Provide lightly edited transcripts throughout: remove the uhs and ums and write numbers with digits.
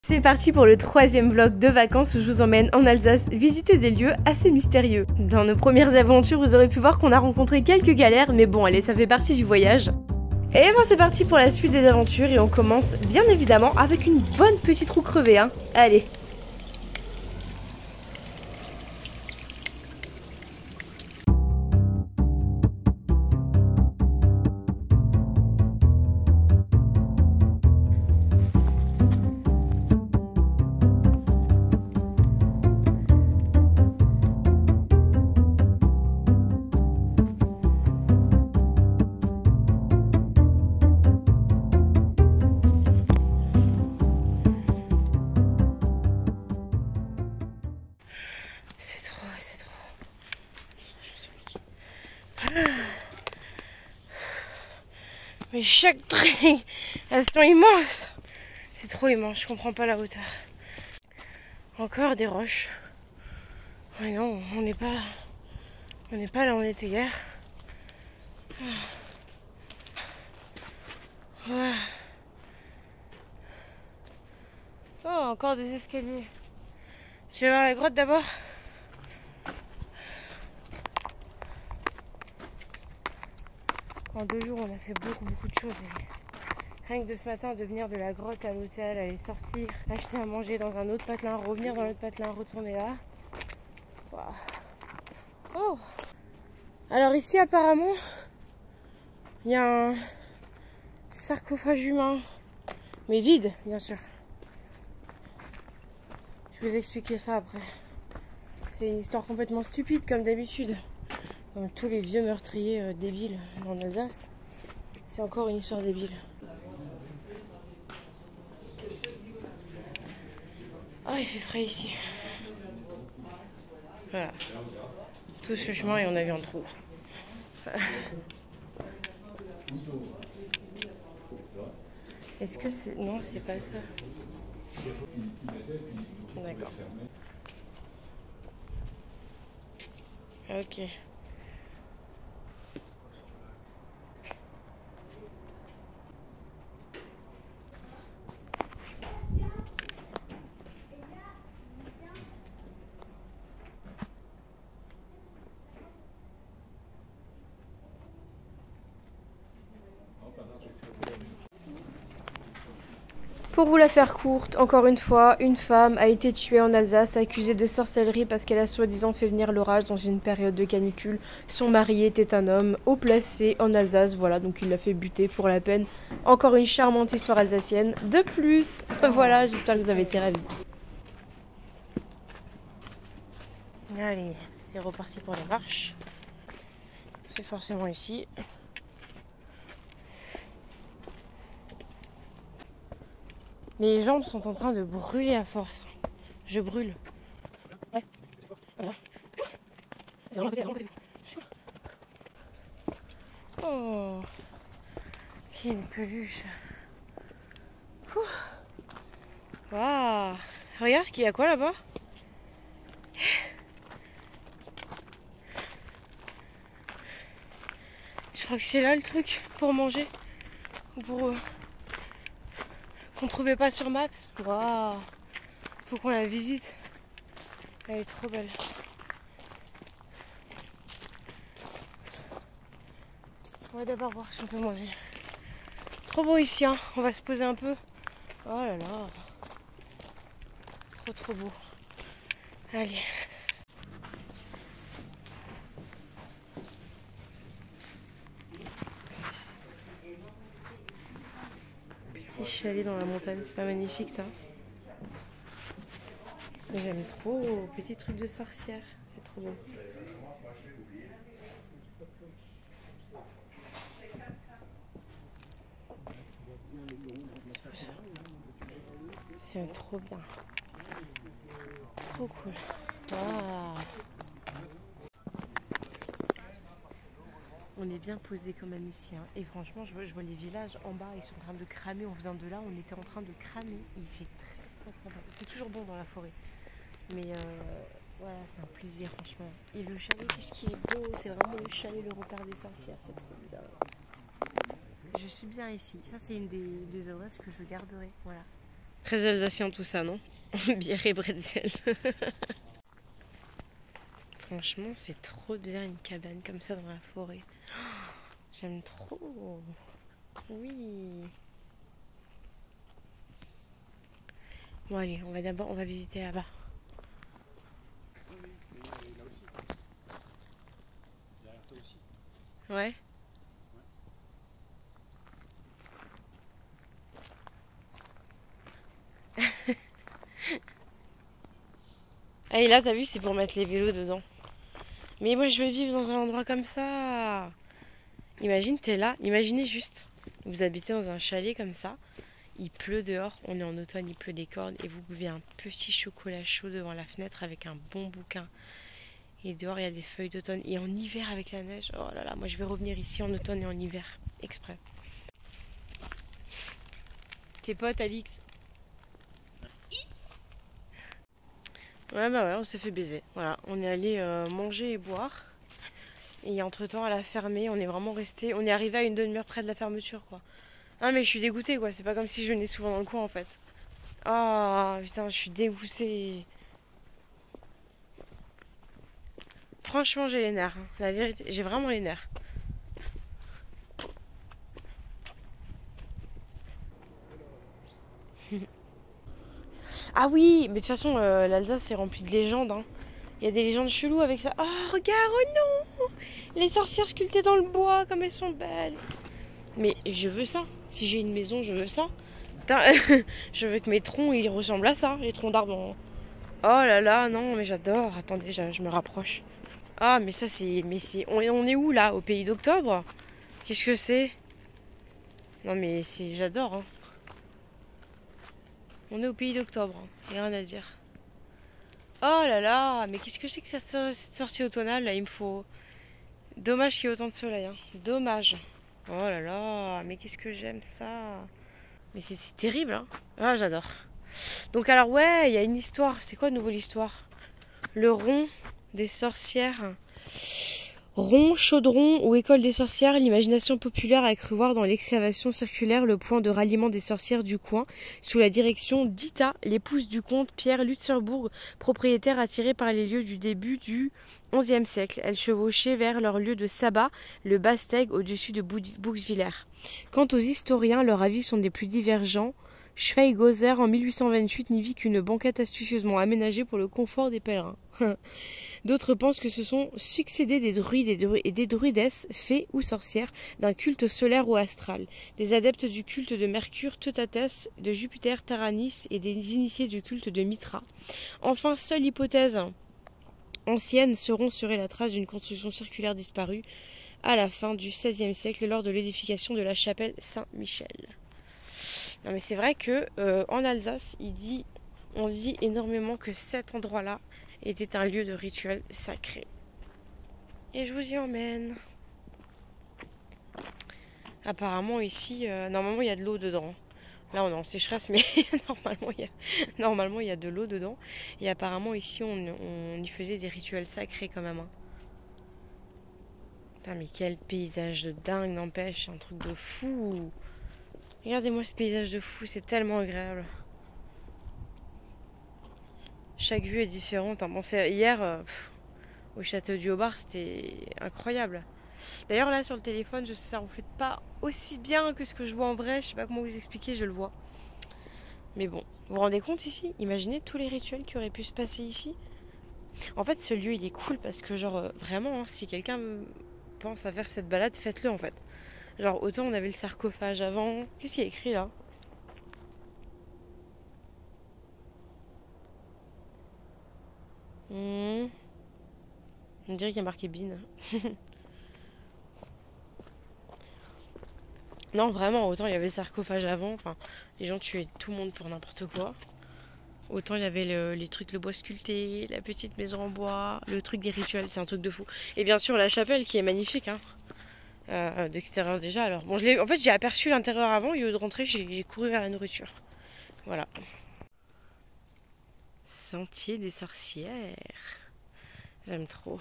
C'est parti pour le troisième vlog de vacances où je vous emmène en Alsace visiter des lieux assez mystérieux. Dans nos premières aventures, vous aurez pu voir qu'on a rencontré quelques galères, mais bon allez, ça fait partie du voyage. Et bon c'est parti pour la suite des aventures et on commence bien évidemment avec une bonne petite roue crevée, hein. Allez. Mais chaque trait, elles sont immenses. C'est trop immense, je comprends pas la hauteur. Encore des roches. Ouais non, on n'est pas là où on était hier. Ouais. Oh, encore des escaliers. Tu vas voir la grotte d'abord? En 2 jours, on a fait beaucoup de choses. Rien que de ce matin, de venir de la grotte à l'hôtel, aller sortir, acheter à manger dans un autre patelin, revenir dans l'autre patelin, retourner là. Wow. Oh. Alors ici, apparemment, il y a un sarcophage humain, mais vide, bien sûr. Je vais vous expliquer ça après. C'est une histoire complètement stupide, comme d'habitude. Comme tous les vieux meurtriers débiles en Alsace, c'est encore une histoire débile. Oh, il fait frais ici. Voilà. Tout ce chemin et on a vu un trou. Est-ce que c'est... Non, c'est pas ça. D'accord. Ok. Pour vous la faire courte, encore une fois, une femme a été tuée en Alsace, accusée de sorcellerie parce qu'elle a soi-disant fait venir l'orage dans une période de canicule. Son mari était un homme haut placé en Alsace, voilà, donc il l'a fait buter pour la peine. Encore une charmante histoire alsacienne de plus. Voilà, j'espère que vous avez été ravis. Allez, c'est reparti pour les marches. C'est forcément ici. Mes jambes sont en train de brûler à force. Je brûle. Ouais. Voilà. C'est vraiment à côté, Oh. Quelle peluche. Waouh. Regarde ce qu'il y a quoi là-bas. Je crois que c'est là le truc pour manger. Pour... qu'on trouvait pas sur Maps. Waouh. Faut qu'on la visite. Elle est trop belle. On va d'abord voir si on peut manger. Trop beau ici, hein. On va se poser un peu. Oh là là. Trop beau. Allez. Petit chalet dans la montagne, c'est pas magnifique ça? J'aime trop. Petit truc de sorcière, c'est trop beau. C'est trop bien. Trop cool. Wow. On est bien posé quand même ici. Hein. Et franchement, je vois les villages en bas. Ils sont en train de cramer. On vient de là. On était en train de cramer. Il fait très bon. Il fait toujours bon dans la forêt. Mais voilà, c'est un plaisir franchement. Et le chalet, qu'est-ce qui est beau. C'est vraiment le chalet, le repère des sorcières. C'est trop bien. Je suis bien ici. Ça, c'est une des adresses que je garderai. Voilà. Très alsacien tout ça, non? Bière et bretzel. Franchement, c'est trop bien une cabane comme ça dans la forêt. J'aime trop. Oui. Bon allez, on va visiter là-bas. Oui, là aussi. Derrière toi aussi. Ouais. Ah, et là, t'as vu, c'est pour mettre les vélos dedans. Mais moi, je veux vivre dans un endroit comme ça. Imagine, t'es là. Imaginez juste, vous habitez dans un chalet comme ça. Il pleut dehors, on est en automne, il pleut des cordes. Et vous buvez un petit chocolat chaud devant la fenêtre avec un bon bouquin. Et dehors, il y a des feuilles d'automne. Et en hiver avec la neige, oh là là, moi je vais revenir ici en automne et en hiver. Exprès. Tes potes, Alix? Ouais, bah ouais, on s'est fait baiser. Voilà, on est allé manger et boire. Et entre-temps, elle a fermé. On est vraiment resté. On est arrivé à une demi-heure près de la fermeture, quoi. Ah, mais je suis dégoûtée, quoi. C'est pas comme si je venais souvent dans le coin, en fait. Ah, putain, je suis dégoûtée. Franchement, j'ai les nerfs, hein. La vérité, j'ai vraiment les nerfs. Ah oui, mais de toute façon, l'Alsace, c'est rempli de légendes, hein. Il y a des légendes cheloues avec ça. Oh, regarde, oh non! Les sorcières sculptées dans le bois, comme elles sont belles. Mais je veux ça. Si j'ai une maison, je veux ça. Putain, je veux que mes troncs, ils ressemblent à ça, les troncs d'arbres. Oh là là, non, mais j'adore. Attendez, je me rapproche. Ah, mais ça, c'est... On est où, là? Au pays d'octobre? Qu'est-ce que c'est? Non, mais c'est... J'adore, hein. On est au pays d'octobre. Hein. Y a rien à dire. Oh là là, mais qu'est-ce que c'est que cette sortie automnale, là? Il me faut... Dommage qu'il y ait autant de soleil, hein. Dommage. Oh là là, mais qu'est-ce que j'aime ça. Mais c'est terrible, hein. Ah, j'adore. Donc alors, ouais, il y a une histoire. C'est quoi de nouveau l'histoire? Le rond des sorcières. Rond, chaudron ou école des sorcières, l'imagination populaire a cru voir dans l'excavation circulaire le point de ralliement des sorcières du coin, sous la direction d'Ita, l'épouse du comte Pierre Lutzelbourg, propriétaire attiré par les lieux du début du XIe siècle. Elles chevauchaient vers leur lieu de sabbat, le Basteg, au-dessus de Bouxwiller. Quant aux historiens, leurs avis sont des plus divergents. Schweighöser, en 1828, n'y vit qu'une banquette astucieusement aménagée pour le confort des pèlerins. D'autres pensent que ce sont succédés des druides et des druidesses, fées ou sorcières, d'un culte solaire ou astral, des adeptes du culte de Mercure, Teutates, de Jupiter, Taranis et des initiés du culte de Mitra. Enfin, seule hypothèse ancienne serait la trace d'une construction circulaire disparue à la fin du XVIe siècle lors de l'édification de la chapelle Saint-Michel. Non mais c'est vrai que en Alsace, on dit énormément que cet endroit-là était un lieu de rituel sacré. Et je vous y emmène. Apparemment ici, normalement il y a de l'eau dedans. Là on est en sécheresse, mais normalement il y a de l'eau dedans. Et apparemment ici on y faisait des rituels sacrés quand même. Hein. Putain mais quel paysage de dingue, n'empêche, un truc de fou. Regardez-moi ce paysage de fou, c'est tellement agréable. Chaque vue est différente. Hein. Bon, hier, au château du Haut-Bar, c'était incroyable. D'ailleurs, là, sur le téléphone, ça ne reflète pas aussi bien que ce que je vois en vrai. Je sais pas comment vous expliquer, je le vois. Mais bon, vous vous rendez compte ici? Imaginez tous les rituels qui auraient pu se passer ici. En fait, ce lieu, il est cool parce que, genre, vraiment, hein, si quelqu'un pense à faire cette balade, faites-le, en fait. Genre, autant on avait le sarcophage avant. Qu'est-ce qu'il y a écrit, là? On dirait qu'il y a marqué Bin. Non, vraiment, autant il y avait le sarcophage avant. Enfin, les gens tuaient tout le monde pour n'importe quoi. Autant il y avait les trucs, le bois sculpté, la petite maison en bois, le truc des rituels, c'est un truc de fou. Et bien sûr, la chapelle qui est magnifique, hein. D'extérieur déjà. Alors, bon, en fait, j'ai aperçu l'intérieur avant, et au lieu de rentrer, j'ai couru vers la nourriture. Voilà. Sentier des sorcières. J'aime trop.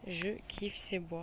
Je kiffe ces bois.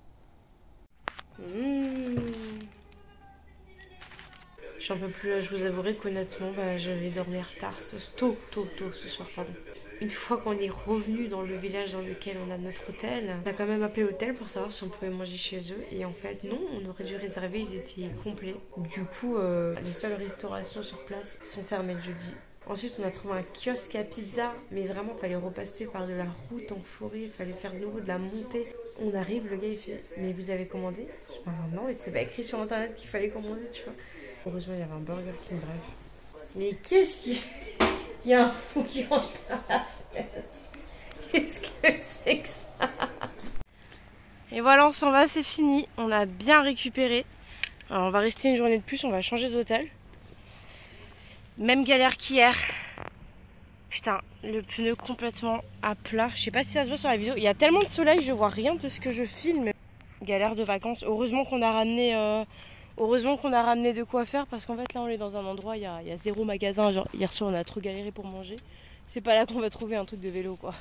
J'en peux plus là, je vous avouerai qu'honnêtement, je vais dormir tard, tôt ce soir, pardon. Une fois qu'on est revenu dans le village dans lequel on a notre hôtel, on a quand même appelé l'hôtel pour savoir si on pouvait manger chez eux. Et en fait, non, on aurait dû réserver, ils étaient complets. Du coup, les seules restaurations sur place sont fermées le jeudi. Ensuite, on a trouvé un kiosque à pizza, mais vraiment, il fallait repasser par de la route en forêt, il fallait faire de nouveau de la montée. On arrive, le gars, il fait « Mais vous avez commandé ?» Je dis « Non, mais c'est pas écrit sur internet qu'il fallait commander, tu vois. » Heureusement, il y avait un Burger King, bref. Mais qu'est-ce qu'il... Il y a un fou qui rentre par la fenêtre. Qu'est-ce que c'est que ça? Et voilà, on s'en va, c'est fini. On a bien récupéré. Alors, on va rester une journée de plus, on va changer d'hôtel. Même galère qu'hier. Putain, le pneu complètement à plat. Je sais pas si ça se voit sur la vidéo. Il y a tellement de soleil, je vois rien de ce que je filme. Galère de vacances. Heureusement qu'on a ramené de quoi faire parce qu'en fait là on est dans un endroit, il y a zéro magasin. Genre hier soir on a trop galéré pour manger. C'est pas là qu'on va trouver un truc de vélo quoi.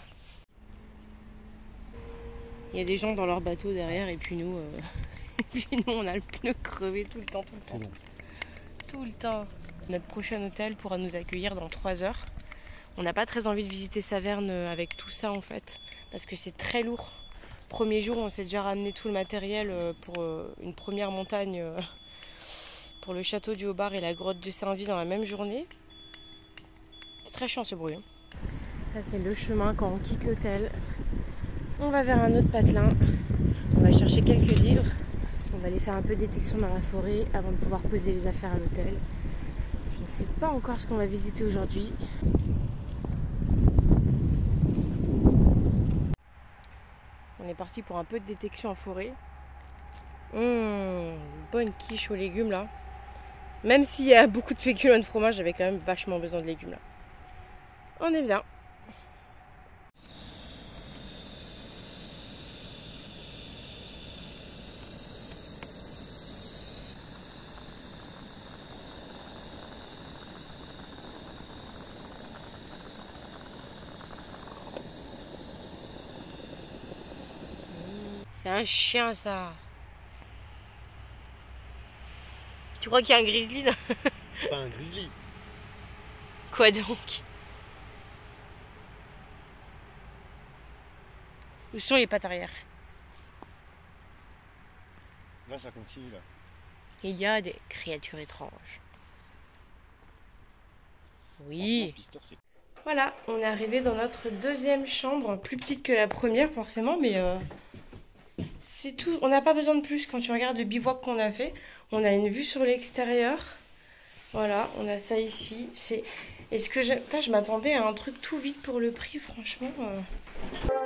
Il y a des gens dans leur bateau derrière et puis nous, on a le pneu crevé tout le temps. Tout le temps. Notre prochain hôtel pourra nous accueillir dans 3 heures. On n'a pas très envie de visiter Saverne avec tout ça en fait, parce que c'est très lourd. Premier jour, on s'est déjà ramené tout le matériel pour une première montagne pour le château du Haut-Bar et la grotte de Saint-Vit dans la même journée. C'est très chiant ce bruit. Là, c'est le chemin quand on quitte l'hôtel. On va vers un autre patelin. On va chercher quelques livres. On va aller faire un peu de détection dans la forêt avant de pouvoir poser les affaires à l'hôtel. Je ne sais pas encore ce qu'on va visiter aujourd'hui. On est parti pour un peu de détection en forêt. Bonne quiche aux légumes là. Même s'il y a beaucoup de féculents et de fromage, j'avais quand même vachement besoin de légumes là. On est bien. C'est un chien ça. Tu crois qu'il y a un grizzly là? Pas un grizzly. Quoi donc? Où sont les pattes arrière? Là ça continue là. Il y a des créatures étranges. Oui. Voilà, on est arrivé dans notre deuxième chambre, plus petite que la première forcément, mais c'est tout. On n'a pas besoin de plus quand tu regardes le bivouac qu'on a fait. On a une vue sur l'extérieur. Voilà, on a ça ici. Est-ce que je m'attendais à un truc tout vide pour le prix, franchement.